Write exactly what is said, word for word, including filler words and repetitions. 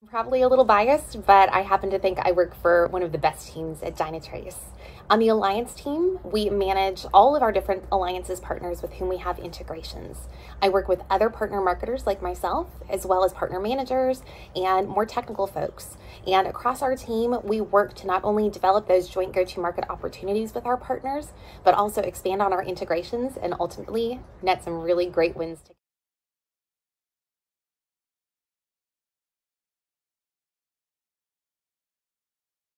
Probably a little biased, but I happen to think I work for one of the best teams at Dynatrace. On the alliance team, we manage all of our different alliances partners with whom we have integrations. I work with other partner marketers like myself, as well as partner managers and more technical folks. And across our team, we work to not only develop those joint go-to-market opportunities with our partners, but also expand on our integrations and ultimately net some really great wins together.